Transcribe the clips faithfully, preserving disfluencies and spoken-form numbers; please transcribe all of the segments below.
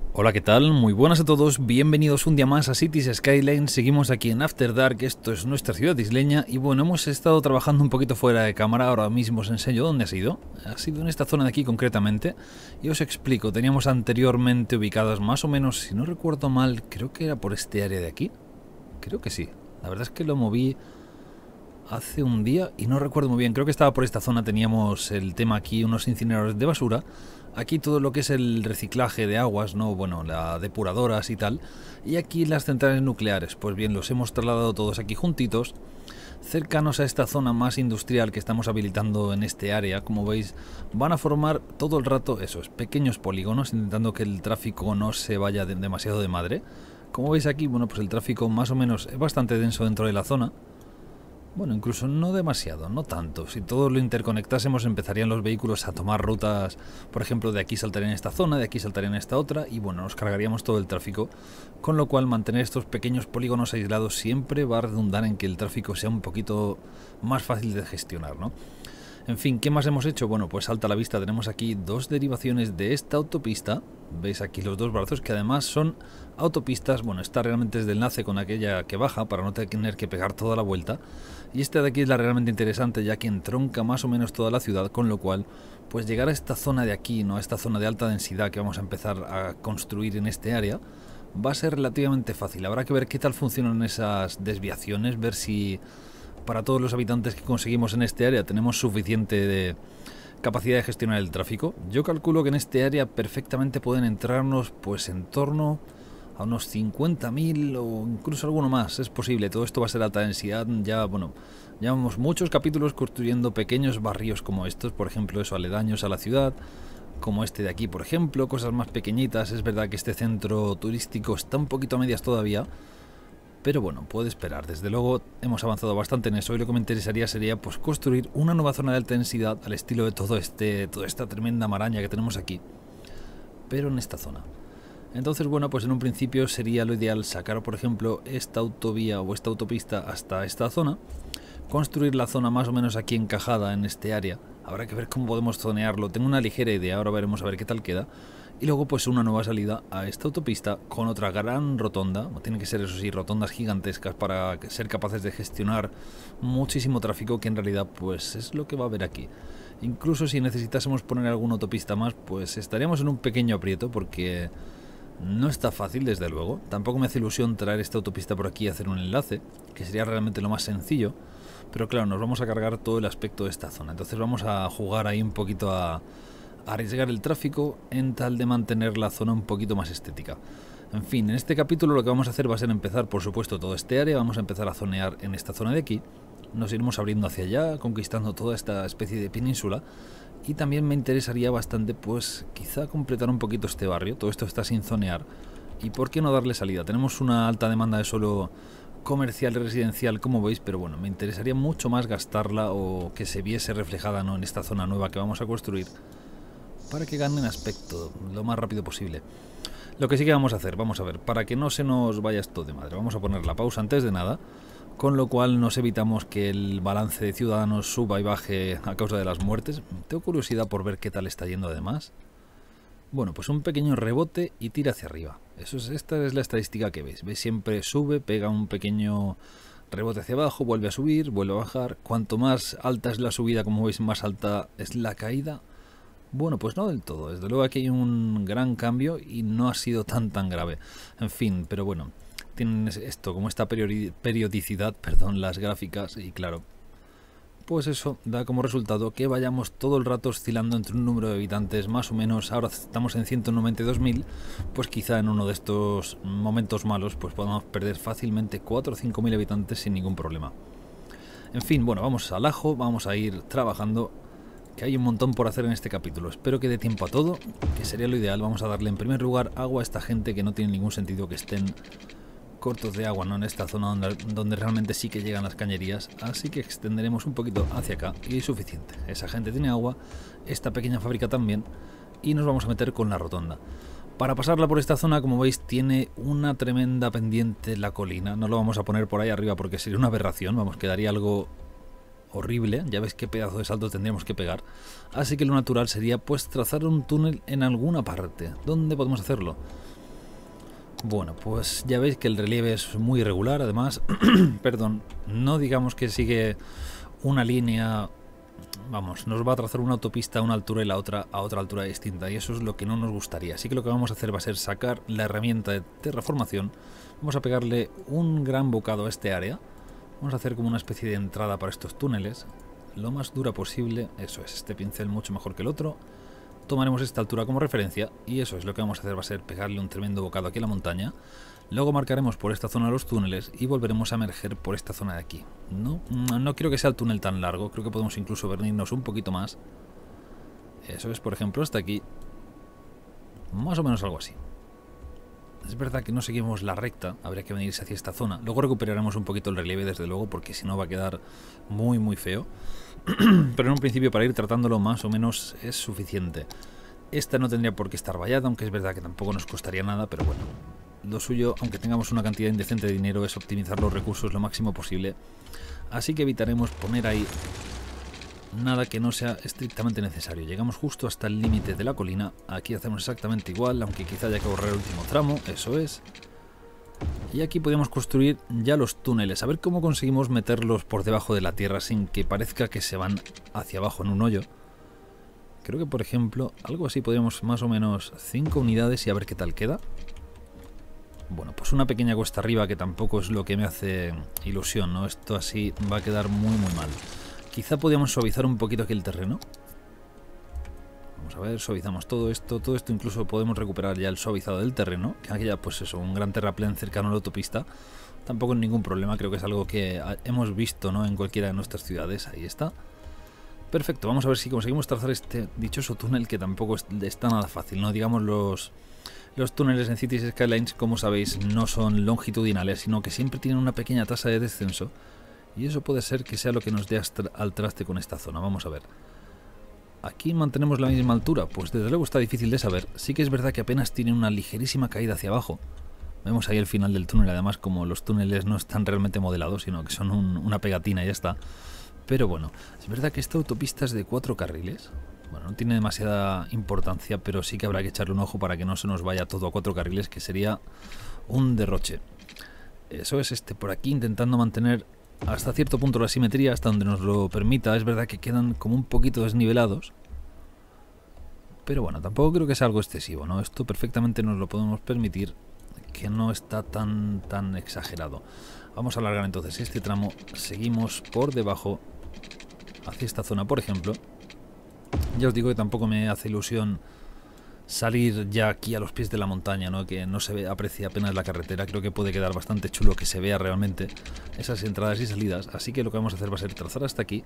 Hola, ¿qué tal? Muy buenas a todos, bienvenidos un día más a Cities Skyline. Seguimos aquí en After Dark, esto es nuestra ciudad isleña. Y bueno, hemos estado trabajando un poquito fuera de cámara, ahora mismo os enseño dónde ha sido. Ha sido en esta zona de aquí concretamente. Y os explico, teníamos anteriormente ubicadas más o menos, si no recuerdo mal, creo que era por este área de aquí. Creo que sí, la verdad es que lo moví hace un día y no recuerdo muy bien, creo que estaba por esta zona, teníamos el tema aquí, unos incineradores de basura. Aquí todo lo que es el reciclaje de aguas, no, bueno, las depuradoras y tal. Y aquí las centrales nucleares, pues bien, los hemos trasladado todos aquí juntitos, cercanos a esta zona más industrial que estamos habilitando en este área. Como veis, van a formar todo el rato esos pequeños polígonos, intentando que el tráfico no se vaya de demasiado de madre. Como veis aquí, bueno, pues el tráfico más o menos es bastante denso dentro de la zona. Bueno, incluso no demasiado, no tanto. Si todo lo interconectásemos, empezarían los vehículos a tomar rutas, por ejemplo, de aquí saltarían en esta zona, de aquí saltarían en esta otra, y bueno, nos cargaríamos todo el tráfico, con lo cual mantener estos pequeños polígonos aislados siempre va a redundar en que el tráfico sea un poquito más fácil de gestionar, ¿no? En fin, ¿qué más hemos hecho? Bueno, pues alta a la vista tenemos aquí dos derivaciones de esta autopista. Veis aquí los dos brazos que además son autopistas. Bueno, esta realmente es de enlace con aquella que baja para no tener que pegar toda la vuelta. Y esta de aquí es la realmente interesante, ya que entronca más o menos toda la ciudad, con lo cual pues llegar a esta zona de aquí, no a esta zona de alta densidad que vamos a empezar a construir en este área, va a ser relativamente fácil. Habrá que ver qué tal funcionan esas desviaciones, ver si para todos los habitantes que conseguimos en este área tenemos suficiente de capacidad de gestionar el tráfico. Yo calculo que en este área perfectamente pueden entrarnos pues en torno a unos cincuenta mil o incluso alguno más, es posible. Todo esto va a ser alta densidad. Ya, bueno, llevamos muchos capítulos construyendo pequeños barrios como estos, por ejemplo, eso, aledaños a la ciudad, como este de aquí, por ejemplo, cosas más pequeñitas. Es verdad que este centro turístico está un poquito a medias todavía, pero bueno, puede esperar. Desde luego hemos avanzado bastante en eso, y lo que me interesaría sería pues construir una nueva zona de alta densidad al estilo de todo este, toda esta tremenda maraña que tenemos aquí, pero en esta zona. Entonces, bueno, pues en un principio sería lo ideal sacar, por ejemplo, esta autovía o esta autopista hasta esta zona, construir la zona más o menos aquí encajada en este área. Habrá que ver cómo podemos zonearlo, tengo una ligera idea, ahora veremos a ver qué tal queda. Y luego pues una nueva salida a esta autopista con otra gran rotonda. Tienen que ser, eso sí, rotondas gigantescas para ser capaces de gestionar muchísimo tráfico, que en realidad pues es lo que va a haber aquí. Incluso si necesitásemos poner alguna autopista más, pues estaríamos en un pequeño aprieto, porque no está fácil, desde luego. Tampoco me hace ilusión traer esta autopista por aquí y hacer un enlace, que sería realmente lo más sencillo. Pero claro, nos vamos a cargar todo el aspecto de esta zona. Entonces vamos a jugar ahí un poquito a arriesgar el tráfico en tal de mantener la zona un poquito más estética. En fin, en este capítulo lo que vamos a hacer va a ser empezar, por supuesto, todo este área. Vamos a empezar a zonear en esta zona de aquí. Nos iremos abriendo hacia allá, conquistando toda esta especie de península. Y también me interesaría bastante, pues, quizá completar un poquito este barrio. Todo esto está sin zonear. ¿Y por qué no darle salida? Tenemos una alta demanda de suelo comercial y residencial, como veis, pero bueno, me interesaría mucho más gastarla o que se viese reflejada, ¿no?, en esta zona nueva que vamos a construir, para que ganen aspecto lo más rápido posible. Lo que sí que vamos a hacer, vamos a ver, para que no se nos vaya esto de madre, vamos a poner la pausa antes de nada, con lo cual nos evitamos que el balance de ciudadanos suba y baje a causa de las muertes. Tengo curiosidad por ver qué tal está yendo además. Bueno, pues un pequeño rebote y tira hacia arriba. Eso es, esta es la estadística que veis. Veis, siempre sube, pega un pequeño rebote hacia abajo, vuelve a subir, vuelve a bajar. Cuanto más alta es la subida, como veis, más alta es la caída. Bueno, pues no del todo. Desde luego aquí hay un gran cambio y no ha sido tan tan grave. En fin, pero bueno, tienen esto como esta periodicidad, perdón, las gráficas, y claro, pues eso da como resultado que vayamos todo el rato oscilando entre un número de habitantes más o menos. Ahora estamos en ciento noventa y dos mil, pues quizá en uno de estos momentos malos pues podamos perder fácilmente cuatro o cinco mil habitantes sin ningún problema. En fin, bueno, vamos al ajo, vamos a ir trabajando, que hay un montón por hacer en este capítulo. Espero que dé tiempo a todo, que sería lo ideal. Vamos a darle en primer lugar agua a esta gente, que no tiene ningún sentido que estén cortos de agua, ¿no?, en esta zona donde, donde realmente sí que llegan las cañerías. Así que extenderemos un poquito hacia acá y es suficiente. Esa gente tiene agua, esta pequeña fábrica también, y nos vamos a meter con la rotonda. Para pasarla por esta zona, como veis, tiene una tremenda pendiente la colina. No lo vamos a poner por ahí arriba porque sería una aberración, vamos, quedaría algo horrible. Ya veis qué pedazo de salto tendríamos que pegar. Así que lo natural sería pues trazar un túnel en alguna parte. ¿Dónde podemos hacerlo? Bueno, pues ya veis que el relieve es muy irregular, además, perdón, no digamos que sigue una línea, vamos, nos va a trazar una autopista a una altura y la otra a otra altura distinta, y eso es lo que no nos gustaría. Así que lo que vamos a hacer va a ser sacar la herramienta de terraformación, vamos a pegarle un gran bocado a este área, vamos a hacer como una especie de entrada para estos túneles, lo más dura posible, eso es, este pincel mucho mejor que el otro. Tomaremos esta altura como referencia y eso es lo que vamos a hacer, va a ser pegarle un tremendo bocado aquí a la montaña. Luego marcaremos por esta zona los túneles y volveremos a emerger por esta zona de aquí. No, no quiero que sea el túnel tan largo, creo que podemos incluso venirnos un poquito más. Eso es, por ejemplo, hasta aquí. Más o menos algo así. Es verdad que no seguimos la recta, habría que venirse hacia esta zona. Luego recuperaremos un poquito el relieve, desde luego, porque si no va a quedar muy muy feo. Pero en un principio para ir tratándolo más o menos es suficiente. Esta no tendría por qué estar vallada, aunque es verdad que tampoco nos costaría nada, pero bueno. Lo suyo, aunque tengamos una cantidad indecente de dinero, es optimizar los recursos lo máximo posible. Así que evitaremos poner ahí nada que no sea estrictamente necesario. Llegamos justo hasta el límite de la colina. Aquí hacemos exactamente igual, aunque quizá haya que borrar el último tramo, eso es. Y aquí podemos construir ya los túneles. A ver cómo conseguimos meterlos por debajo de la tierra sin que parezca que se van hacia abajo en un hoyo. Creo que, por ejemplo, algo así podríamos más o menos cinco unidades y a ver qué tal queda. Bueno, pues una pequeña cuesta arriba que tampoco es lo que me hace ilusión, ¿no? Esto así va a quedar muy muy mal. Quizá podríamos suavizar un poquito aquí el terreno. Vamos a ver, suavizamos todo esto. Todo esto incluso podemos recuperar ya el suavizado del terreno. Que aquella, pues eso, un gran terraplén cercano a la autopista. Tampoco es ningún problema, creo que es algo que hemos visto, ¿no?, en cualquiera de nuestras ciudades. Ahí está. Perfecto, vamos a ver si conseguimos trazar este dichoso túnel que tampoco está nada fácil, ¿no? Digamos, los... Los túneles en Cities Skylines, como sabéis, no son longitudinales, sino que siempre tienen una pequeña tasa de descenso. Y eso puede ser que sea lo que nos dé al traste con esta zona. Vamos a ver. ¿Aquí mantenemos la misma altura? Pues desde luego está difícil de saber. Sí que es verdad que apenas tiene una ligerísima caída hacia abajo. Vemos ahí el final del túnel, además como los túneles no están realmente modelados, sino que son un, una pegatina y ya está. Pero bueno, es verdad que esta autopista es de cuatro carriles. Bueno, no tiene demasiada importancia, pero sí que habrá que echarle un ojo para que no se nos vaya todo a cuatro carriles, que sería un derroche. Eso es, este por aquí, intentando mantener hasta cierto punto la simetría, hasta donde nos lo permita. Es verdad que quedan como un poquito desnivelados, pero bueno, tampoco creo que sea algo excesivo, ¿no? Esto perfectamente nos lo podemos permitir, que no está tan, tan exagerado. Vamos a alargar entonces este tramo, seguimos por debajo, hacia esta zona, por ejemplo. Ya os digo que tampoco me hace ilusión salir ya aquí a los pies de la montaña, ¿no? Que no se ve, aprecia apenas la carretera. Creo que puede quedar bastante chulo que se vea realmente esas entradas y salidas. Así que lo que vamos a hacer va a ser trazar hasta aquí.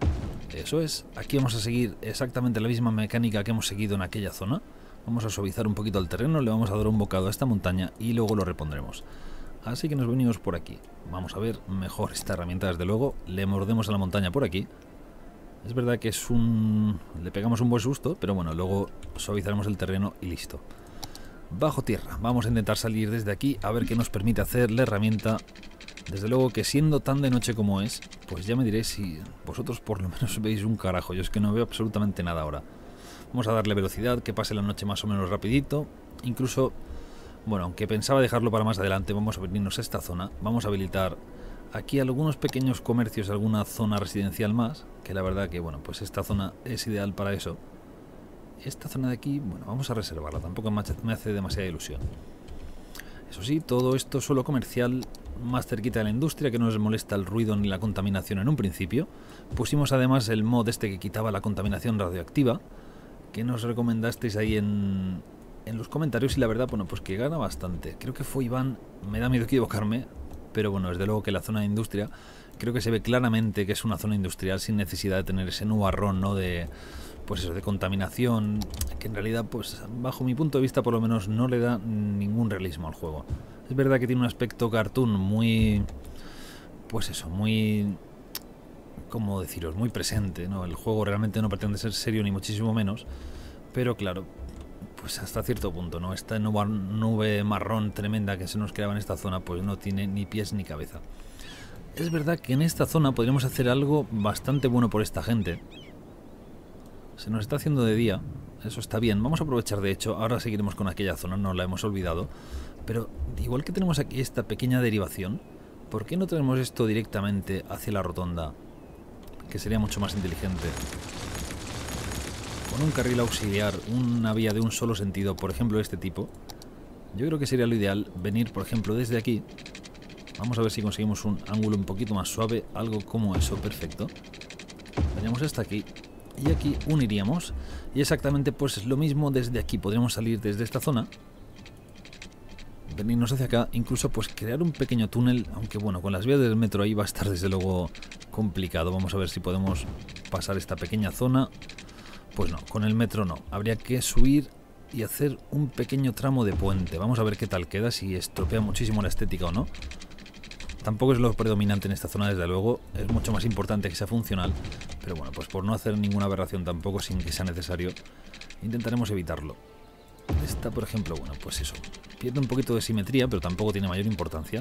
Eso es, aquí vamos a seguir exactamente la misma mecánica que hemos seguido en aquella zona. Vamos a suavizar un poquito el terreno, le vamos a dar un bocado a esta montaña y luego lo repondremos. Así que nos venimos por aquí. Vamos a ver mejor esta herramienta, desde luego. Le mordemos a la montaña por aquí. Es verdad que es un... le pegamos un buen susto, pero bueno, luego suavizaremos el terreno y listo. Bajo tierra. Vamos a intentar salir desde aquí a ver qué nos permite hacer la herramienta. Desde luego que siendo tan de noche como es, pues ya me diréis si vosotros por lo menos veis un carajo. Yo es que no veo absolutamente nada ahora. Vamos a darle velocidad, que pase la noche más o menos rapidito. Incluso, bueno, aunque pensaba dejarlo para más adelante, vamos a venirnos a esta zona. Vamos a habilitar aquí algunos pequeños comercios, alguna zona residencial más, que la verdad que, bueno, pues esta zona es ideal para eso. Esta zona de aquí, bueno, vamos a reservarla, tampoco me hace demasiada ilusión. Eso sí, todo esto solo comercial, más cerquita de la industria, que no nos molesta el ruido ni la contaminación en un principio. Pusimos además el mod este que quitaba la contaminación radioactiva, que nos recomendasteis ahí en, en los comentarios, y la verdad, bueno, pues que gana bastante. Creo que fue Iván, me da miedo equivocarme, pero bueno, desde luego que la zona de industria, creo que se ve claramente que es una zona industrial sin necesidad de tener ese nubarrón, ¿no?, de, pues eso, de contaminación, que en realidad, pues bajo mi punto de vista por lo menos, no le da ningún realismo al juego. Es verdad que tiene un aspecto cartoon muy, pues eso, muy, ¿cómo deciros?, muy presente, ¿no? El juego realmente no pretende ser serio ni muchísimo menos, pero claro, pues hasta cierto punto, ¿no? Esta nube marrón tremenda que se nos creaba en esta zona, pues no tiene ni pies ni cabeza. Es verdad que en esta zona podríamos hacer algo bastante bueno por esta gente. Se nos está haciendo de día, eso está bien. Vamos a aprovechar, de hecho, ahora seguiremos con aquella zona, no la hemos olvidado. Pero igual que tenemos aquí esta pequeña derivación, ¿por qué no tenemos esto directamente hacia la rotonda? Que sería mucho más inteligente. Con un carril auxiliar, una vía de un solo sentido, por ejemplo este tipo, yo creo que sería lo ideal venir, por ejemplo, desde aquí. Vamos a ver si conseguimos un ángulo un poquito más suave, algo como eso, perfecto. Veníamos hasta aquí y aquí uniríamos y exactamente pues lo mismo desde aquí. Podríamos salir desde esta zona, venirnos hacia acá, incluso pues crear un pequeño túnel, aunque bueno, con las vías del metro ahí va a estar desde luego complicado. Vamos a ver si podemos pasar esta pequeña zona. Pues no, con el metro no, habría que subir y hacer un pequeño tramo de puente. Vamos a ver qué tal queda, si estropea muchísimo la estética o no. Tampoco es lo predominante en esta zona, desde luego, es mucho más importante que sea funcional, pero bueno, pues por no hacer ninguna aberración tampoco sin que sea necesario, intentaremos evitarlo. Esta, por ejemplo, bueno, pues eso, pierde un poquito de simetría, pero tampoco tiene mayor importancia.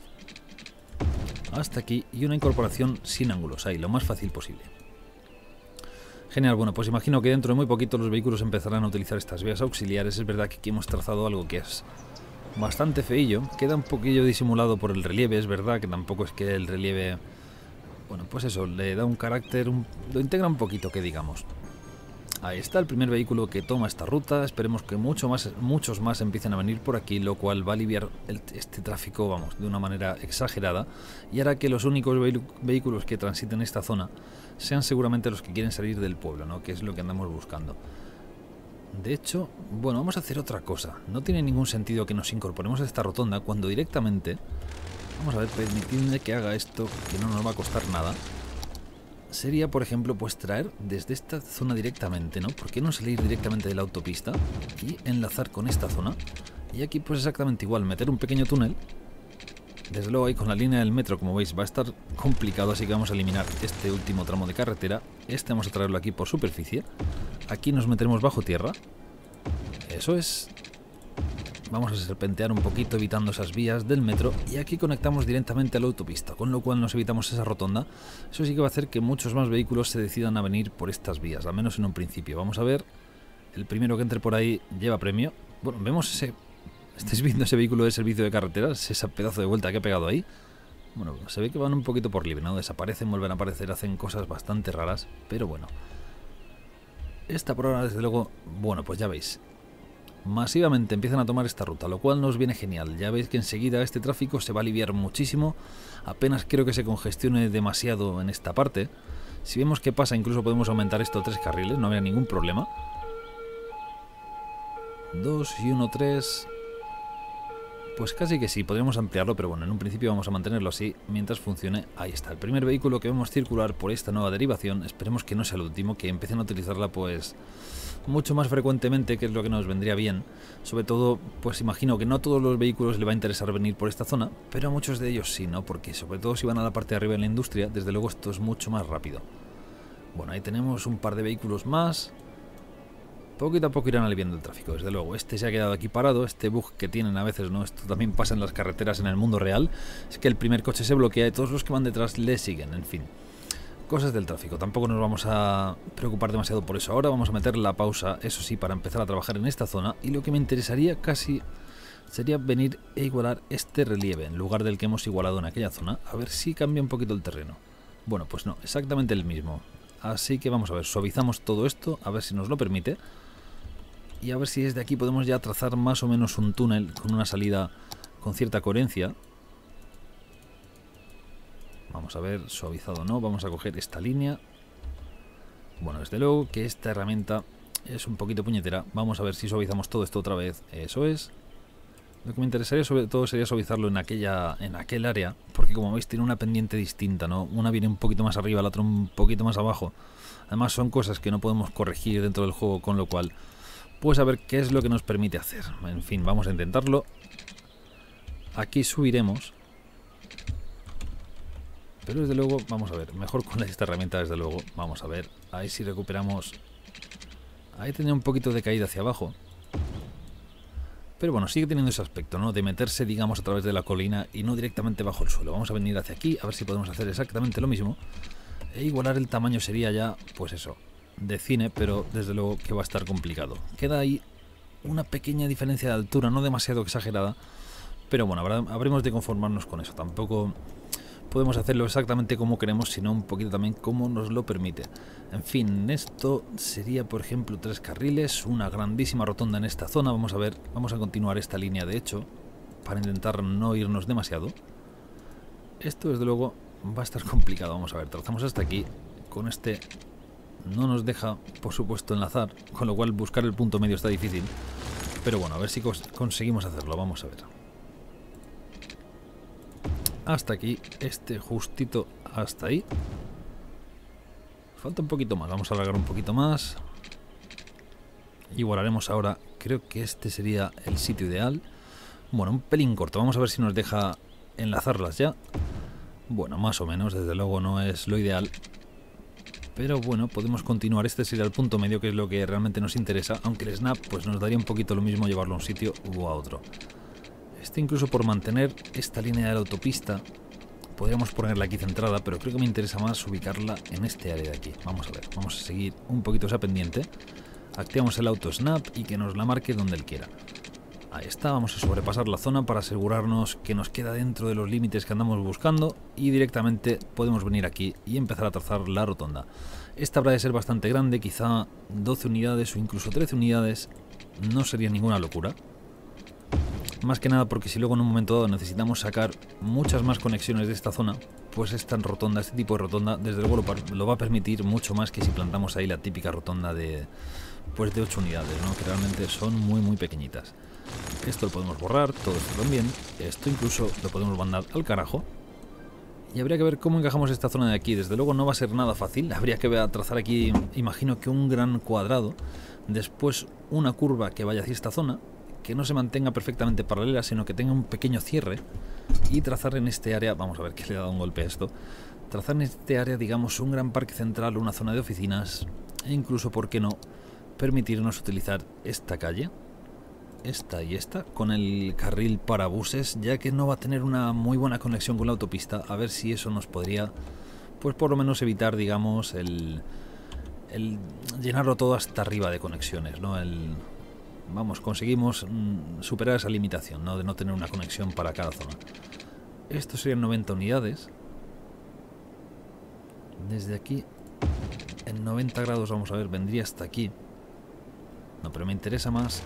Hasta aquí, y una incorporación sin ángulos, ahí, lo más fácil posible. Genial, bueno, pues imagino que dentro de muy poquito los vehículos empezarán a utilizar estas vías auxiliares. Es verdad que aquí hemos trazado algo que es bastante feillo, queda un poquillo disimulado por el relieve, es verdad que tampoco es que el relieve, bueno, pues eso, le da un carácter, un, lo integra un poquito, que digamos. Ahí está el primer vehículo que toma esta ruta, esperemos que mucho más, muchos más empiecen a venir por aquí, lo cual va a aliviar el, este tráfico, vamos, de una manera exagerada, y hará que los únicos vehículos que transiten esta zona sean seguramente los que quieren salir del pueblo, ¿no? Que es lo que andamos buscando. De hecho, bueno, vamos a hacer otra cosa. No tiene ningún sentido que nos incorporemos a esta rotonda cuando directamente, vamos a ver, permitidme que haga esto, que no nos va a costar nada. Sería, por ejemplo, pues traer desde esta zona directamente, ¿no? ¿Por qué no salir directamente de la autopista y enlazar con esta zona? Y aquí pues exactamente igual, meter un pequeño túnel. Desde luego ahí con la línea del metro, como veis, va a estar complicado, así que vamos a eliminar este último tramo de carretera. Este vamos a traerlo aquí por superficie. Aquí nos meteremos bajo tierra. Eso es. Vamos a serpentear un poquito evitando esas vías del metro y aquí conectamos directamente a la autopista, con lo cual nos evitamos esa rotonda. Eso sí que va a hacer que muchos más vehículos se decidan a venir por estas vías, al menos en un principio. Vamos a ver, el primero que entre por ahí lleva premio. Bueno, vemos ese... ¿Estáis viendo ese vehículo de servicio de carreteras? Ese pedazo de vuelta que ha pegado ahí. Bueno, se ve que van un poquito por libre, ¿no? Desaparecen, vuelven a aparecer, hacen cosas bastante raras, pero bueno. Esta por ahora, desde luego, bueno, pues ya veis. Masivamente empiezan a tomar esta ruta, lo cual nos viene genial. Ya veis que enseguida este tráfico se va a aliviar muchísimo. Apenas creo que se congestione demasiado en esta parte. Si vemos qué pasa, incluso podemos aumentar esto a tres carriles, no habría ningún problema. Dos y uno, tres... Pues casi que sí, podríamos ampliarlo, pero bueno, en un principio vamos a mantenerlo así mientras funcione. Ahí está, el primer vehículo que vemos circular por esta nueva derivación. Esperemos que no sea el último, que empiecen a utilizarla pues mucho más frecuentemente, que es lo que nos vendría bien. Sobre todo, pues imagino que no a todos los vehículos les va a interesar venir por esta zona, pero a muchos de ellos sí, ¿no? Porque sobre todo si van a la parte de arriba de la industria, desde luego esto es mucho más rápido. Bueno, ahí tenemos un par de vehículos más. Poquito a poco irán aliviando el tráfico, desde luego. Este se ha quedado aquí parado, este bug que tienen a veces, ¿no? Esto también pasa en las carreteras en el mundo real. Es que el primer coche se bloquea y todos los que van detrás le siguen, en fin. Cosas del tráfico, tampoco nos vamos a preocupar demasiado por eso. Ahora vamos a meter la pausa, eso sí, para empezar a trabajar en esta zona. Y lo que me interesaría casi sería venir e igualar este relieve, en lugar del que hemos igualado en aquella zona. A ver si cambia un poquito el terreno. Bueno, pues no, exactamente el mismo. Así que vamos a ver, suavizamos todo esto, a ver si nos lo permite. Y a ver si desde aquí podemos ya trazar más o menos un túnel con una salida con cierta coherencia. Vamos a ver, suavizado o no, vamos a coger esta línea. Bueno, desde luego que esta herramienta es un poquito puñetera. Vamos a ver si suavizamos todo esto otra vez. Eso es. Lo que me interesaría sobre todo sería suavizarlo en aquella, en aquel área, porque como veis tiene una pendiente distinta, ¿no? Una viene un poquito más arriba, la otra un poquito más abajo. Además son cosas que no podemos corregir dentro del juego, con lo cual... Pues a ver qué es lo que nos permite hacer. En fin, vamos a intentarlo. Aquí subiremos. Pero desde luego, vamos a ver, mejor con esta herramienta desde luego. Vamos a ver, ahí sí recuperamos. Ahí tenía un poquito de caída hacia abajo. Pero bueno, sigue teniendo ese aspecto, ¿no? De meterse, digamos, a través de la colina y no directamente bajo el suelo. Vamos a venir hacia aquí, a ver si podemos hacer exactamente lo mismo. E igualar el tamaño sería ya, pues eso, de cine, pero desde luego que va a estar complicado. Queda ahí una pequeña diferencia de altura, no demasiado exagerada, pero bueno, habrá, habremos de conformarnos con eso. Tampoco podemos hacerlo exactamente como queremos, sino un poquito también como nos lo permite. En fin, esto sería, por ejemplo, tres carriles, una grandísima rotonda en esta zona. Vamos a ver, vamos a continuar esta línea, de hecho, para intentar no irnos demasiado. Esto, desde luego, va a estar complicado. Vamos a ver, trazamos hasta aquí. Con este no nos deja, por supuesto, enlazar, con lo cual buscar el punto medio está difícil. Pero bueno, a ver si cons conseguimos hacerlo. Vamos a ver. Hasta aquí, este justito hasta ahí. Falta un poquito más, vamos a alargar un poquito más. Igual haremos ahora, creo que este sería el sitio ideal. Bueno, un pelín corto, vamos a ver si nos deja enlazarlas ya. Bueno, más o menos, desde luego no es lo ideal. Pero bueno, podemos continuar, este sería el punto medio, que es lo que realmente nos interesa. Aunque el snap pues nos daría un poquito lo mismo llevarlo a un sitio u a otro. Este incluso por mantener esta línea de la autopista podríamos ponerla aquí centrada, pero creo que me interesa más ubicarla en este área de aquí. Vamos a ver, vamos a seguir un poquito esa pendiente. Activamos el auto snap y que nos la marque donde él quiera. Ahí está, vamos a sobrepasar la zona para asegurarnos que nos queda dentro de los límites que andamos buscando y directamente podemos venir aquí y empezar a trazar la rotonda. Esta habrá de ser bastante grande, quizá doce unidades o incluso trece unidades, no sería ninguna locura. Más que nada porque si luego en un momento dado necesitamos sacar muchas más conexiones de esta zona, pues esta rotonda, este tipo de rotonda, desde luego lo, lo va a permitir mucho más que si plantamos ahí la típica rotonda de, pues de ocho unidades, ¿no? Que realmente son muy muy pequeñitas. Esto lo podemos borrar, todo esto también, esto incluso lo podemos mandar al carajo. Y habría que ver cómo encajamos esta zona de aquí. Desde luego no va a ser nada fácil, habría que trazar aquí, imagino que un gran cuadrado, después una curva que vaya hacia esta zona, que no se mantenga perfectamente paralela, sino que tenga un pequeño cierre, y trazar en este área, vamos a ver que le he dado un golpe a esto, trazar en este área, digamos, un gran parque central, una zona de oficinas, e incluso, ¿por qué no?, permitirnos utilizar esta calle, esta y esta, con el carril para buses, ya que no va a tener una muy buena conexión con la autopista. A ver si eso nos podría, pues por lo menos evitar, digamos, el, el llenarlo todo hasta arriba de conexiones, ¿no? El... Vamos, conseguimos mmm, superar esa limitación, ¿no? De no tener una conexión para cada zona. Esto serían noventa unidades. Desde aquí, en noventa grados, vamos a ver, vendría hasta aquí. No, pero me interesa más...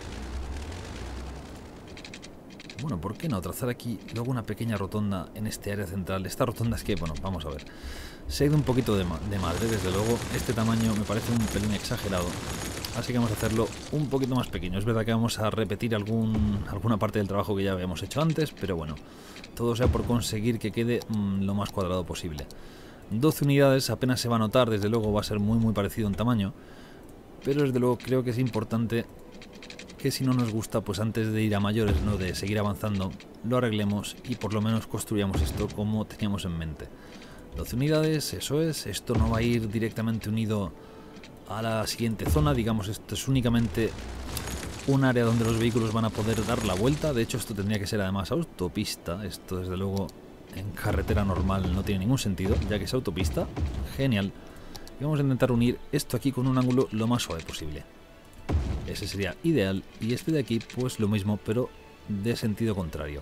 Bueno, ¿por qué no trazar aquí luego una pequeña rotonda en este área central? Esta rotonda es que, bueno, vamos a ver. Se ha ido un poquito de, ma de madre, desde luego. Este tamaño me parece un pelín exagerado. Así que vamos a hacerlo un poquito más pequeño. Es verdad que vamos a repetir algún, alguna parte del trabajo que ya habíamos hecho antes, pero bueno, todo sea por conseguir que quede mmm, lo más cuadrado posible. doce unidades apenas se va a notar, desde luego va a ser muy muy parecido en tamaño, pero desde luego creo que es importante que si no nos gusta, pues antes de ir a mayores, no de seguir avanzando, lo arreglemos y por lo menos construyamos esto como teníamos en mente. doce unidades, eso es, esto no va a ir directamente unido a la siguiente zona, digamos, esto es únicamente un área donde los vehículos van a poder dar la vuelta. De hecho, esto tendría que ser además autopista, esto desde luego en carretera normal no tiene ningún sentido, ya que es autopista. Genial. Y vamos a intentar unir esto aquí con un ángulo lo más suave posible. Ese sería ideal, y este de aquí pues lo mismo, pero de sentido contrario.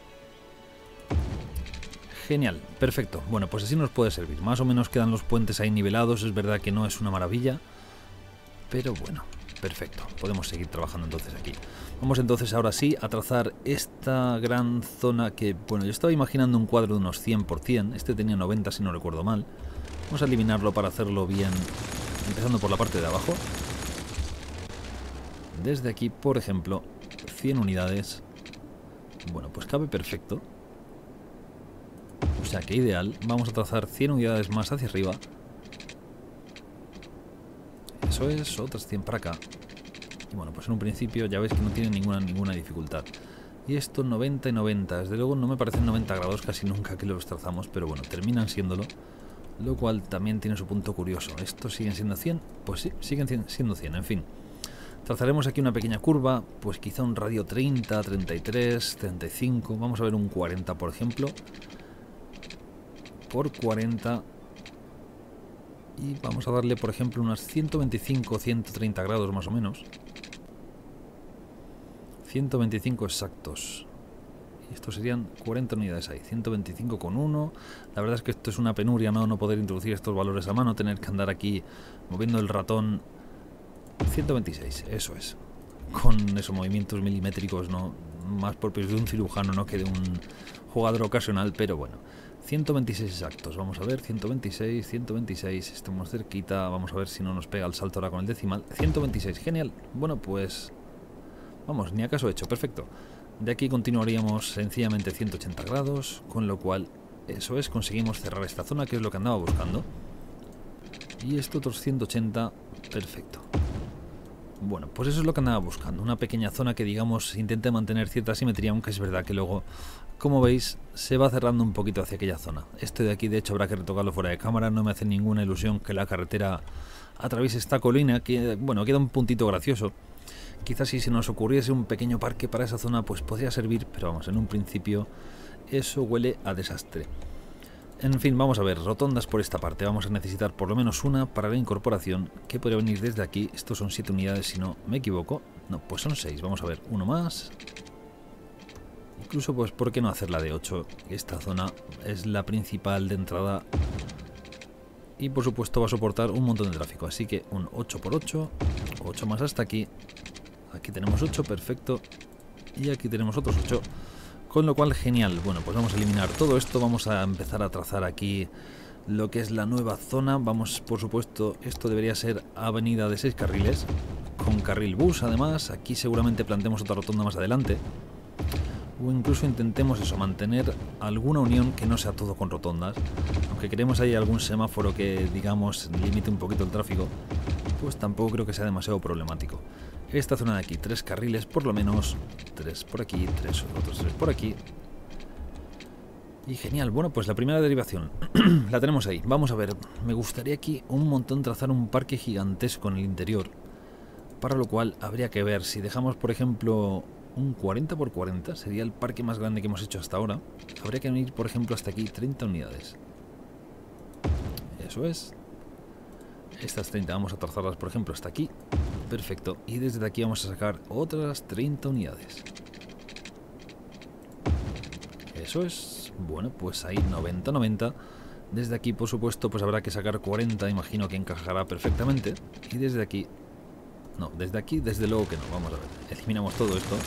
Genial, perfecto. Bueno, pues así nos puede servir. Más o menos quedan los puentes ahí nivelados, es verdad que no es una maravilla, pero bueno, perfecto. Podemos seguir trabajando entonces aquí. Vamos entonces ahora sí a trazar esta gran zona que, bueno, yo estaba imaginando un cuadro de unos cien por cien, este tenía noventa si no recuerdo mal. Vamos a eliminarlo para hacerlo bien, empezando por la parte de abajo. Desde aquí, por ejemplo, cien unidades. Bueno, pues cabe perfecto. O sea que ideal. Vamos a trazar cien unidades más hacia arriba. Eso es, otras cien para acá. Y bueno, pues en un principio ya veis que no tiene ninguna, ninguna dificultad. Y esto noventa y noventa. Desde luego no me parecen noventa grados casi nunca que los trazamos, pero bueno, terminan siéndolo. Lo cual también tiene su punto curioso. ¿Estos siguen siendo cien? Pues sí, siguen siendo cien, en fin. Trazaremos aquí una pequeña curva, pues quizá un radio treinta, treinta y tres, treinta y cinco, vamos a ver un cuarenta por ejemplo. Por cuarenta. Y vamos a darle, por ejemplo, unas ciento veinticinco, ciento treinta grados más o menos. ciento veinticinco exactos. Y estos serían cuarenta unidades ahí. ciento veinticinco con uno. La verdad es que esto es una penuria, ¿no? No poder introducir estos valores a mano, tener que andar aquí moviendo el ratón. ciento veintiséis, eso es. Con esos movimientos milimétricos, ¿no? Más propios de un cirujano, ¿no? Que de un jugador ocasional, pero bueno. ciento veintiséis exactos, vamos a ver, ciento veintiséis, ciento veintiséis, estamos cerquita, vamos a ver si no nos pega el salto ahora con el decimal. ciento veintiséis, genial. Bueno, pues vamos, ni acaso hecho, perfecto. De aquí continuaríamos sencillamente ciento ochenta grados, con lo cual, eso es, conseguimos cerrar esta zona, que es lo que andaba buscando. Y esto otros ciento ochenta, perfecto. Bueno, pues eso es lo que andaba buscando, una pequeña zona que, digamos, intente mantener cierta simetría, aunque es verdad que luego, como veis, se va cerrando un poquito hacia aquella zona. Esto de aquí, de hecho, habrá que retocarlo fuera de cámara, no me hace ninguna ilusión que la carretera atraviese esta colina, que, bueno, queda un puntito gracioso. Quizás si se nos ocurriese un pequeño parque para esa zona, pues podría servir, pero vamos, en un principio eso huele a desastre. En fin, vamos a ver, rotondas por esta parte. Vamos a necesitar por lo menos una para la incorporación, que podría venir desde aquí. Estos son siete unidades, si no me equivoco. No, pues son seis. Vamos a ver, uno más. Incluso, pues, ¿por qué no hacer la de ocho? Esta zona es la principal de entrada. Y, por supuesto, va a soportar un montón de tráfico. Así que un ocho por ocho. ocho más hasta aquí. Aquí tenemos ocho, perfecto. Y aquí tenemos otros ocho. Con lo cual, genial. Bueno, pues vamos a eliminar todo esto. Vamos a empezar a trazar aquí lo que es la nueva zona. Vamos, por supuesto, esto debería ser avenida de seis carriles, con carril bus además. Aquí seguramente plantemos otra rotonda más adelante. O incluso intentemos eso, mantener alguna unión que no sea todo con rotondas. Aunque queremos ahí algún semáforo que, digamos, limite un poquito el tráfico, pues tampoco creo que sea demasiado problemático. Esta zona de aquí, tres carriles por lo menos, tres por aquí, tres, otros tres por aquí. Y genial, bueno, pues la primera derivación la tenemos ahí. Vamos a ver, me gustaría aquí un montón trazar un parque gigantesco en el interior, para lo cual habría que ver si dejamos, por ejemplo, un cuarenta por cuarenta, sería el parque más grande que hemos hecho hasta ahora. Habría que venir, por ejemplo, hasta aquí treinta unidades. Eso es. Estas treinta vamos a trazarlas, por ejemplo, hasta aquí. Perfecto. Y desde aquí vamos a sacar otras treinta unidades. Eso es. Bueno, pues ahí noventa, noventa. Desde aquí, por supuesto, pues habrá que sacar cuarenta. Imagino que encajará perfectamente. Y desde aquí... No, desde aquí, desde luego que no. Vamos a ver. Eliminamos todo esto.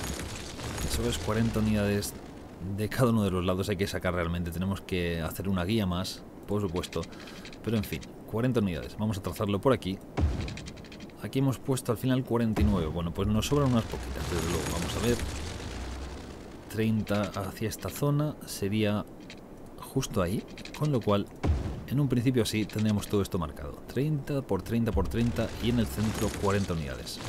Eso es, cuarenta unidades de cada uno de los lados hay que sacar realmente. Tenemos que hacer una guía más, por supuesto. Pero en fin, cuarenta unidades. Vamos a trazarlo por aquí. Aquí hemos puesto al final cuarenta y nueve. Bueno, pues nos sobran unas poquitas, desde luego. Vamos a ver. treinta hacia esta zona. Sería justo ahí. Con lo cual, en un principio así tendríamos todo esto marcado. treinta por treinta por treinta y en el centro cuarenta unidades.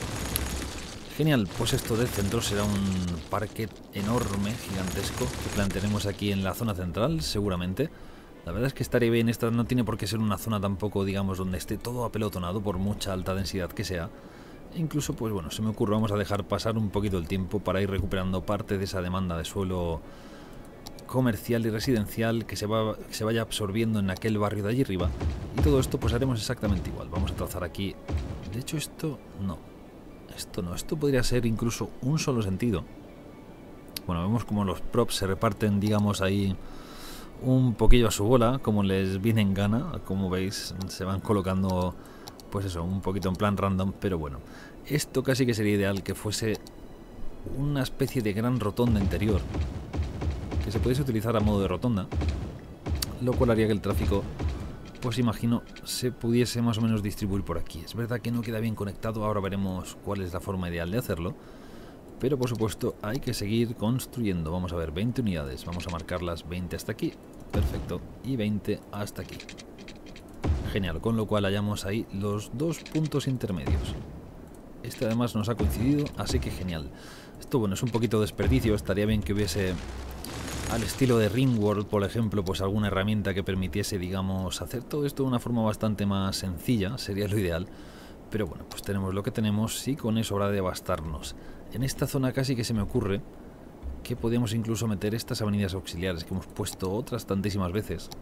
Genial, pues esto del centro será un parque enorme, gigantesco, que plantearemos aquí en la zona central, seguramente. La verdad es que estaría bien, esta no tiene por qué ser una zona tampoco, digamos, donde esté todo apelotonado por mucha alta densidad que sea. E incluso, pues bueno, se me ocurre, vamos a dejar pasar un poquito el tiempo para ir recuperando parte de esa demanda de suelo comercial y residencial que se, va, que se vaya absorbiendo en aquel barrio de allí arriba. Y todo esto pues haremos exactamente igual. Vamos a trazar aquí. De hecho esto no. Esto no. Esto podría ser incluso un solo sentido. Bueno, vemos como los props se reparten, digamos, ahí un poquillo a su bola, como les viene en gana. Como veis, se van colocando, pues eso, un poquito en plan random. Pero bueno, esto casi que sería ideal que fuese una especie de gran rotonda interior, que se pudiese utilizar a modo de rotonda, lo cual haría que el tráfico, pues imagino, se pudiese más o menos distribuir por aquí. Es verdad que no queda bien conectado, ahora veremos cuál es la forma ideal de hacerlo, pero por supuesto hay que seguir construyendo. Vamos a ver, veinte unidades, vamos a marcarlas veinte hasta aquí, perfecto, y veinte hasta aquí. Genial, con lo cual hallamos ahí los dos puntos intermedios. Este además nos ha coincidido, así que genial. Esto, bueno, es un poquito de desperdicio, estaría bien que hubiese, al estilo de Ringworld, por ejemplo, pues alguna herramienta que permitiese, digamos, hacer todo esto de una forma bastante más sencilla, sería lo ideal. Pero bueno, pues tenemos lo que tenemos y con eso habrá de bastarnos. En esta zona casi que se me ocurre que podemos incluso meter estas avenidas auxiliares que hemos puesto otras tantísimas veces.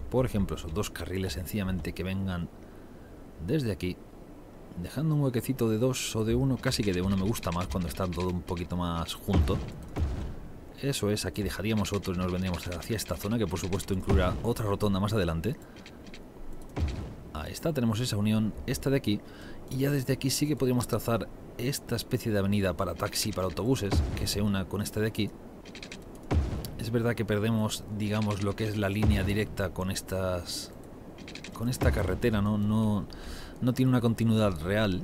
por ejemplo, esos dos carriles sencillamente que vengan desde aquí, dejando un huequecito de dos o de uno, casi que de uno me gusta más cuando está todo un poquito más junto. Eso es, aquí dejaríamos otro y nos vendríamos hacia esta zona, que por supuesto incluirá otra rotonda más adelante. Ahí está, tenemos esa unión, esta de aquí, y ya desde aquí sí que podríamos trazar esta especie de avenida para taxi, para autobuses, que se una con esta de aquí. Es verdad que perdemos, digamos, lo que es la línea directa con estas, con esta carretera, ¿no? No, no tiene una continuidad real.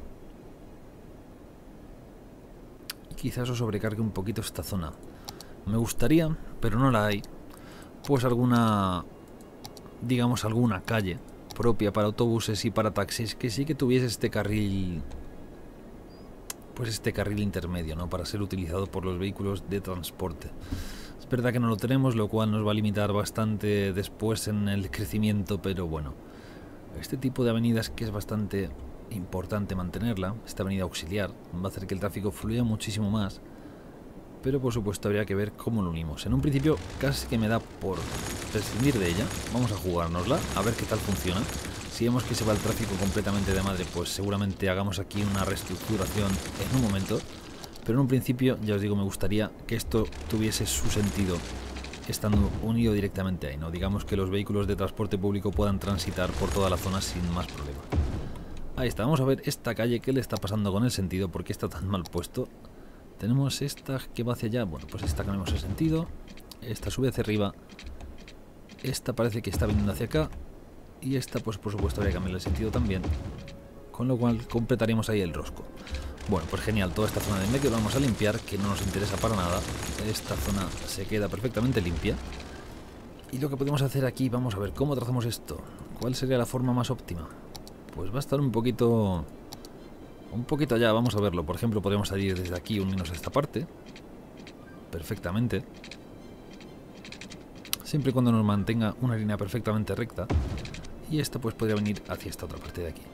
Y quizás eso sobrecargue un poquito esta zona. Me gustaría, pero no la hay, pues alguna, digamos, alguna calle propia para autobuses y para taxis que sí que tuviese este carril, pues este carril intermedio, ¿no? Para ser utilizado por los vehículos de transporte. Es verdad que no lo tenemos, lo cual nos va a limitar bastante después en el crecimiento, pero bueno, este tipo de avenidas que es bastante importante mantenerla, esta avenida auxiliar, va a hacer que el tráfico fluya muchísimo más. Pero por supuesto habría que ver cómo lo unimos. En un principio casi que me da por prescindir de ella. Vamos a jugárnosla, a ver qué tal funciona. Si vemos que se va el tráfico completamente de madre, pues seguramente hagamos aquí una reestructuración en un momento. Pero en un principio, ya os digo, me gustaría que esto tuviese su sentido estando unido directamente ahí, ¿no? Digamos que los vehículos de transporte público puedan transitar por toda la zona sin más problema. Ahí está, vamos a ver esta calle, qué le está pasando con el sentido, por qué está tan mal puesto. Tenemos esta que va hacia allá, bueno, pues esta cambiamos el sentido, esta sube hacia arriba, esta parece que está viniendo hacia acá, y esta pues por supuesto habría que cambiar el sentido también, con lo cual completaríamos ahí el rosco. Bueno, pues genial, toda esta zona de medio la vamos a limpiar, que no nos interesa para nada, esta zona se queda perfectamente limpia, y lo que podemos hacer aquí, vamos a ver cómo trazamos esto, cuál sería la forma más óptima, pues va a estar un poquito... Un poquito allá, vamos a verlo. Por ejemplo, podríamos salir desde aquí, unirnos a esta parte perfectamente, siempre y cuando nos mantenga una línea perfectamente recta. Y esta pues podría venir hacia esta otra parte de aquí.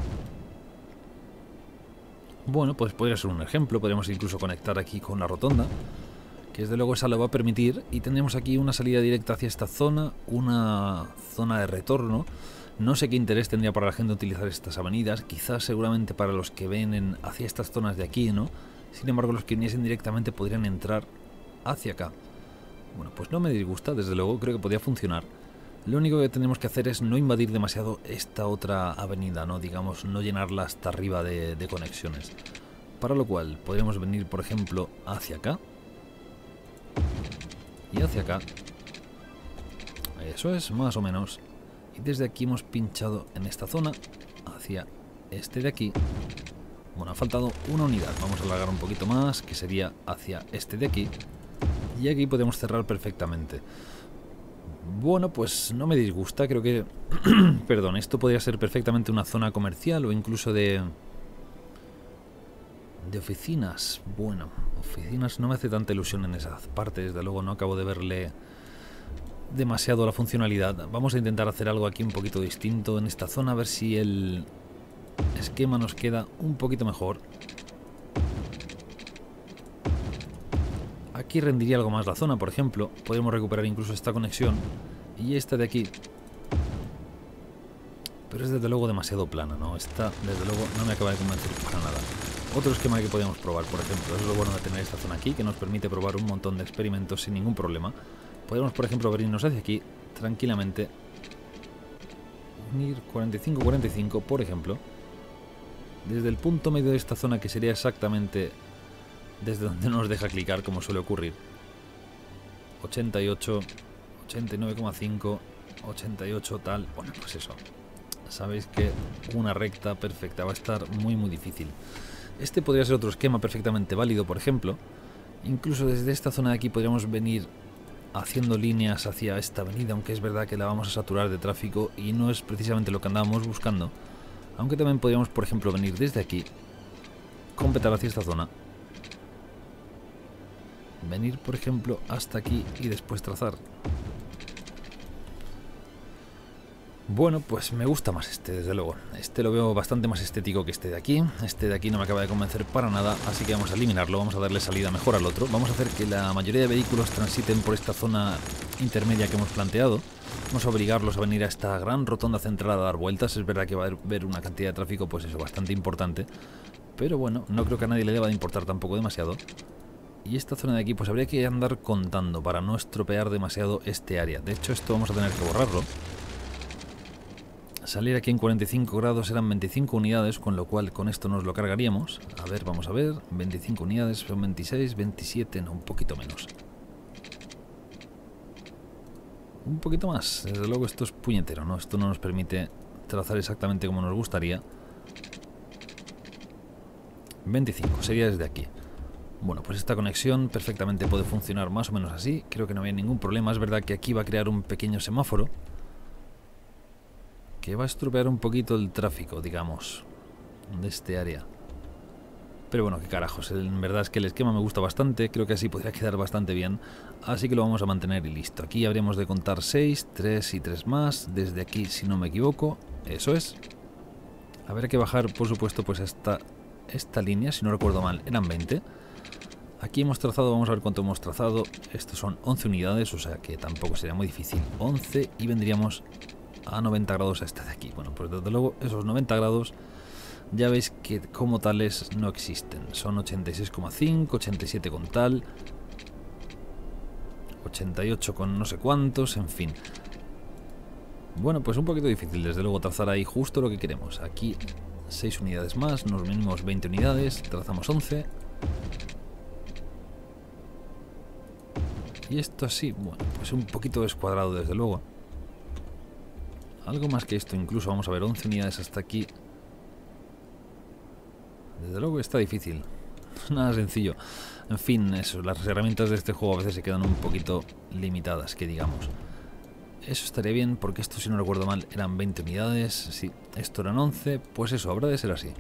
Bueno, pues podría ser un ejemplo. Podríamos incluso conectar aquí con la rotonda, que desde luego esa lo va a permitir. Y tendremos aquí una salida directa hacia esta zona, una zona de retorno. No sé qué interés tendría para la gente utilizar estas avenidas, quizás seguramente para los que ven hacia estas zonas de aquí, ¿no? Sin embargo, los que viniesen directamente podrían entrar hacia acá. Bueno, pues no me disgusta, desde luego, creo que podría funcionar. Lo único que tenemos que hacer es no invadir demasiado esta otra avenida, ¿no? Digamos, no llenarla hasta arriba de, de conexiones. Para lo cual, podríamos venir, por ejemplo, hacia acá. Y hacia acá. Eso es, más o menos. Y desde aquí hemos pinchado en esta zona hacia este de aquí. Bueno, ha faltado una unidad. Vamos a alargar un poquito más, que sería hacia este de aquí. Y aquí podemos cerrar perfectamente. Bueno, pues no me disgusta. Creo que... Perdón, esto podría ser perfectamente una zona comercial o incluso de... De oficinas. Bueno, oficinas no me hace tanta ilusión en esa parte. Desde luego no acabo de verle... demasiado la funcionalidad. Vamos a intentar hacer algo aquí un poquito distinto en esta zona, a ver si el esquema nos queda un poquito mejor. Aquí rendiría algo más la zona, por ejemplo. Podríamos recuperar incluso esta conexión y esta de aquí. Pero es desde luego demasiado plana, ¿no? Esta desde luego no me acaba de convencer para nada. Otro esquema que podríamos probar, por ejemplo, es lo bueno de tener esta zona aquí, que nos permite probar un montón de experimentos sin ningún problema. Podemos, por ejemplo, venirnos hacia aquí tranquilamente, unir cuarenta y cinco cuarenta y cinco, por ejemplo, desde el punto medio de esta zona, que sería exactamente desde donde nos deja clicar, como suele ocurrir. ochenta y ocho, ochenta y nueve coma cinco, ochenta y ocho, tal. Bueno, pues eso. Sabéis que una recta perfecta va a estar muy muy difícil. Este podría ser otro esquema perfectamente válido, por ejemplo. Incluso desde esta zona de aquí podríamos venir haciendo líneas hacia esta avenida, aunque es verdad que la vamos a saturar de tráfico y no es precisamente lo que andábamos buscando. Aunque también podríamos, por ejemplo, venir desde aquí, completar hacia esta zona, venir, por ejemplo, hasta aquí y después trazar. Bueno, pues me gusta más este, desde luego. Este lo veo bastante más estético que este de aquí. Este de aquí no me acaba de convencer para nada, así que vamos a eliminarlo, vamos a darle salida mejor al otro. Vamos a hacer que la mayoría de vehículos transiten por esta zona intermedia que hemos planteado. Vamos a obligarlos a venir a esta gran rotonda central a dar vueltas. Es verdad que va a haber una cantidad de tráfico, pues eso, bastante importante. Pero bueno, no creo que a nadie le deba de importar tampoco demasiado. Y esta zona de aquí, pues habría que andar contando para no estropear demasiado este área. De hecho, esto vamos a tener que borrarlo. Salir aquí en cuarenta y cinco grados eran veinticinco unidades, con lo cual con esto nos lo cargaríamos. A ver, vamos a ver, veinticinco unidades, son veintiséis, veintisiete, no, un poquito menos. Un poquito más, desde luego esto es puñetero, ¿no? Esto no nos permite trazar exactamente como nos gustaría. veinticinco, sería desde aquí. Bueno, pues esta conexión perfectamente puede funcionar más o menos así, creo que no había ningún problema. Es verdad que aquí va a crear un pequeño semáforo que va a estropear un poquito el tráfico, digamos, de este área. Pero bueno, qué carajos, en verdad es que el esquema me gusta bastante, creo que así podría quedar bastante bien, así que lo vamos a mantener y listo. Aquí habríamos de contar seis, tres y tres más, desde aquí si no me equivoco, eso es. Habrá que bajar, por supuesto, pues hasta esta línea, si no recuerdo mal, eran veinte. Aquí hemos trazado, vamos a ver cuánto hemos trazado, estos son once unidades, o sea que tampoco sería muy difícil, once, y vendríamos a noventa grados a esta de aquí. Bueno, pues desde luego esos noventa grados ya veis que como tales no existen. Son ochenta y seis coma cinco, ochenta y siete con tal, ochenta y ocho con no sé cuántos, en fin. Bueno, pues un poquito difícil desde luego trazar ahí justo lo que queremos. Aquí seis unidades más, nos venimos veinte unidades, trazamos once. Y esto así, bueno, pues un poquito descuadrado desde luego. Algo más que esto incluso, vamos a ver, once unidades hasta aquí. Desde luego está difícil, nada sencillo. En fin, eso, las herramientas de este juego a veces se quedan un poquito limitadas, que digamos. Eso estaría bien, porque esto, si no recuerdo mal, eran veinte unidades. Sí, esto eran once, pues eso, habrá de ser así.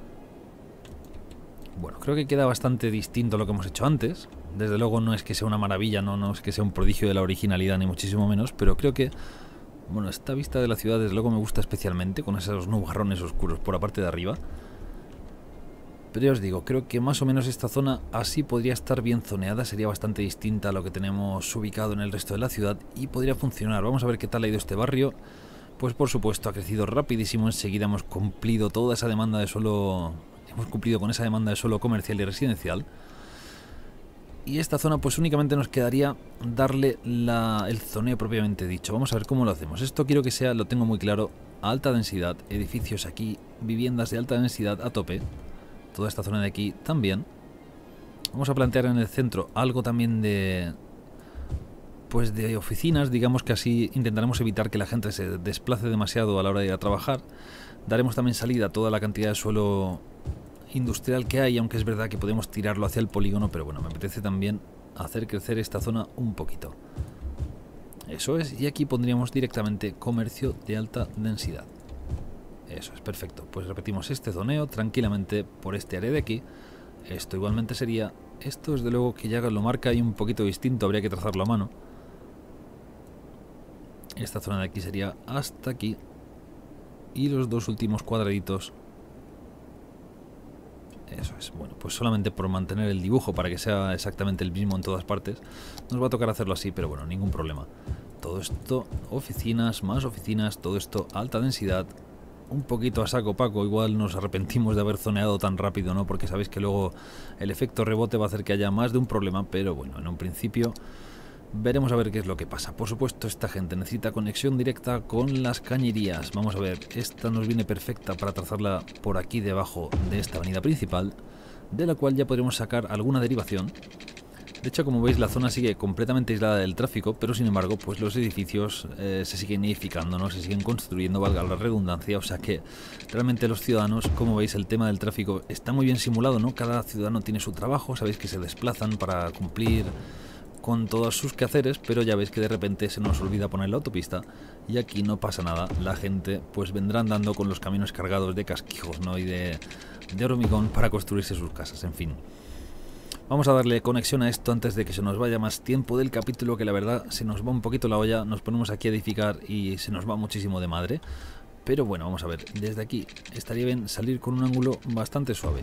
Bueno, creo que queda bastante distinto a lo que hemos hecho antes. Desde luego no es que sea una maravilla, no, no es que sea un prodigio de la originalidad, ni muchísimo menos, pero creo que... Bueno, esta vista de la ciudad desde luego me gusta especialmente, con esos nubarrones oscuros por la parte de arriba. Pero ya os digo, creo que más o menos esta zona así podría estar bien zoneada, sería bastante distinta a lo que tenemos ubicado en el resto de la ciudad y podría funcionar. Vamos a ver qué tal ha ido este barrio. Pues por supuesto ha crecido rapidísimo, enseguida hemos cumplido toda esa demanda de suelo, hemos cumplido con esa demanda de suelo comercial y residencial. Y esta zona pues únicamente nos quedaría darle la, el zoneo propiamente dicho. Vamos a ver cómo lo hacemos. Esto quiero que sea, lo tengo muy claro, a alta densidad, edificios aquí, viviendas de alta densidad a tope. Toda esta zona de aquí también. Vamos a plantear en el centro algo también de... Pues de oficinas, digamos que así intentaremos evitar que la gente se desplace demasiado a la hora de ir a trabajar. Daremos también salida a toda la cantidad de suelo industrial que hay, aunque es verdad que podemos tirarlo hacia el polígono, pero bueno, me apetece también hacer crecer esta zona un poquito. Eso es, y aquí pondríamos directamente comercio de alta densidad. Eso es, perfecto. Pues repetimos este zoneo tranquilamente por este área de aquí. Esto igualmente sería... Esto desde luego que ya lo marca ahí un poquito distinto, habría que trazarlo a mano. Esta zona de aquí sería hasta aquí. Y los dos últimos cuadraditos. Eso es, bueno, pues solamente por mantener el dibujo para que sea exactamente el mismo en todas partes, nos va a tocar hacerlo así, pero bueno, ningún problema. Todo esto, oficinas, más oficinas, todo esto, alta densidad, un poquito a saco paco, igual nos arrepentimos de haber zoneado tan rápido, ¿no? Porque sabéis que luego el efecto rebote va a hacer que haya más de un problema, pero bueno, en un principio veremos a ver qué es lo que pasa. Por supuesto, esta gente necesita conexión directa con las cañerías. Vamos a ver, esta nos viene perfecta para trazarla por aquí debajo de esta avenida principal, de la cual ya podremos sacar alguna derivación. De hecho, como veis, la zona sigue completamente aislada del tráfico, pero sin embargo, pues los edificios eh, se siguen edificando, ¿no? Se siguen construyendo, valga la redundancia, o sea que realmente los ciudadanos, como veis, el tema del tráfico está muy bien simulado, ¿no? Cada ciudadano tiene su trabajo, sabéis que se desplazan para cumplir con todos sus quehaceres, pero ya veis que de repente se nos olvida poner la autopista y aquí no pasa nada. La gente pues vendrá andando con los caminos cargados de casquijos, ¿no? Y de, de hormigón para construirse sus casas, en fin. Vamos a darle conexión a esto antes de que se nos vaya más tiempo del capítulo, que la verdad se nos va un poquito la olla, nos ponemos aquí a edificar y se nos va muchísimo de madre. Pero bueno, vamos a ver, desde aquí estaría bien salir con un ángulo bastante suave.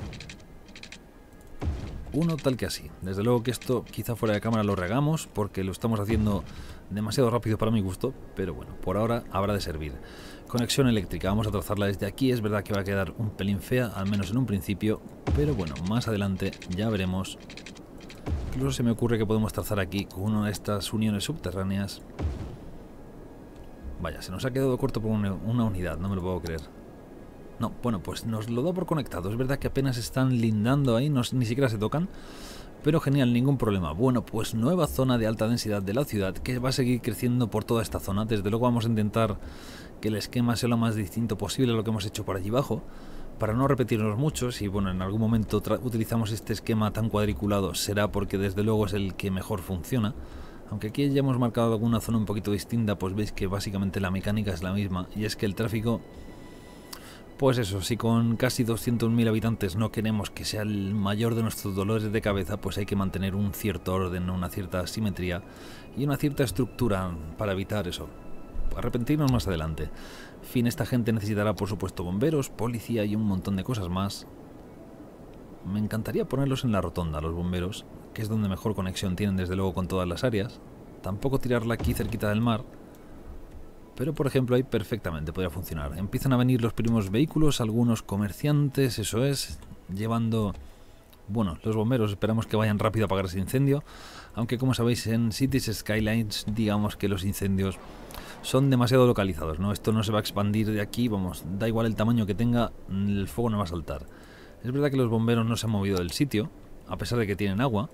Uno tal que así. Desde luego que esto quizá fuera de cámara lo regamos porque lo estamos haciendo demasiado rápido para mi gusto, pero bueno, por ahora habrá de servir. Conexión eléctrica, vamos a trazarla desde aquí. Es verdad que va a quedar un pelín fea, al menos en un principio, pero bueno, más adelante ya veremos. Incluso se me ocurre que podemos trazar aquí con una de estas uniones subterráneas. Vaya, se nos ha quedado corto por una, una unidad, no me lo puedo creer. No, bueno, pues nos lo da por conectado. Es verdad que apenas están lindando ahí, no, ni siquiera se tocan. Pero genial, ningún problema. Bueno, pues nueva zona de alta densidad de la ciudad que va a seguir creciendo por toda esta zona. Desde luego vamos a intentar que el esquema sea lo más distinto posible a lo que hemos hecho por allí abajo, para no repetirnos mucho. Si bueno, en algún momento utilizamos este esquema tan cuadriculado, será porque desde luego es el que mejor funciona. Aunque aquí ya hemos marcado alguna zona un poquito distinta, pues veis que básicamente la mecánica es la misma. Y es que el tráfico, pues eso, si con casi doscientos mil habitantes no queremos que sea el mayor de nuestros dolores de cabeza, pues hay que mantener un cierto orden, una cierta simetría y una cierta estructura para evitar eso, arrepentirnos más adelante. En fin, esta gente necesitará por supuesto bomberos, policía y un montón de cosas más. Me encantaría ponerlos en la rotonda, los bomberos, que es donde mejor conexión tienen desde luego con todas las áreas. Tampoco tirarla aquí cerquita del mar, pero por ejemplo ahí perfectamente podría funcionar. Empiezan a venir los primeros vehículos, algunos comerciantes, eso es, llevando... Bueno, los bomberos esperamos que vayan rápido a apagar ese incendio, aunque como sabéis en Cities Skylines digamos que los incendios son demasiado localizados, ¿no? Esto no se va a expandir de aquí, vamos, da igual el tamaño que tenga, el fuego no va a saltar. Es verdad que los bomberos no se han movido del sitio, a pesar de que tienen agua.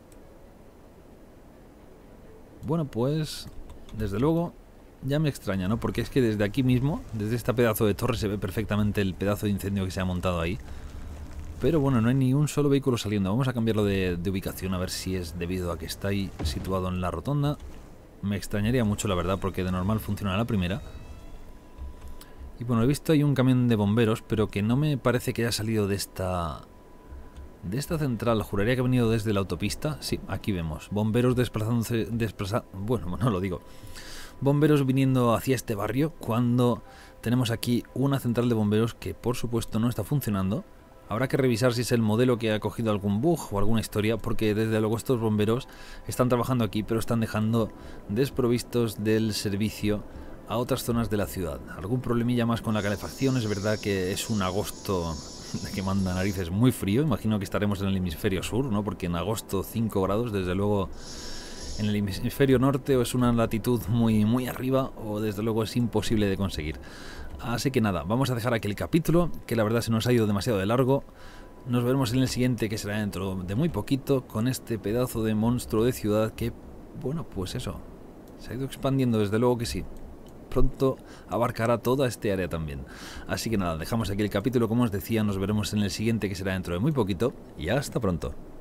Bueno, pues, desde luego, ya me extraña, ¿no? Porque es que desde aquí mismo, desde este pedazo de torre, se ve perfectamente el pedazo de incendio que se ha montado ahí. Pero bueno, no hay ni un solo vehículo saliendo. Vamos a cambiarlo de, de ubicación, a ver si es debido a que está ahí situado en la rotonda. Me extrañaría mucho, la verdad, porque de normal funciona la primera. Y bueno, he visto ahí un camión de bomberos, pero que no me parece que haya salido de esta... De esta central. Juraría que ha venido desde la autopista. Sí, aquí vemos. Bomberos desplazándose... Desplaza, bueno, no lo digo. Bomberos viniendo hacia este barrio cuando tenemos aquí una central de bomberos que por supuesto no está funcionando. Habrá que revisar si es el modelo que ha cogido algún bug o alguna historia, porque desde luego estos bomberos están trabajando aquí, pero están dejando desprovistos del servicio a otras zonas de la ciudad. Algún problemilla más con la calefacción. Es verdad que es un agosto que manda narices muy frío. Imagino que estaremos en el hemisferio sur, ¿no? Porque en agosto cinco grados, desde luego en el hemisferio norte o es una latitud muy, muy arriba o desde luego es imposible de conseguir. Así que nada, vamos a dejar aquí el capítulo, que la verdad se nos ha ido demasiado de largo. Nos veremos en el siguiente, que será dentro de muy poquito, con este pedazo de monstruo de ciudad que, bueno, pues eso, se ha ido expandiendo, desde luego que sí. Pronto abarcará toda este área también. Así que nada, dejamos aquí el capítulo, como os decía, nos veremos en el siguiente, que será dentro de muy poquito, y hasta pronto.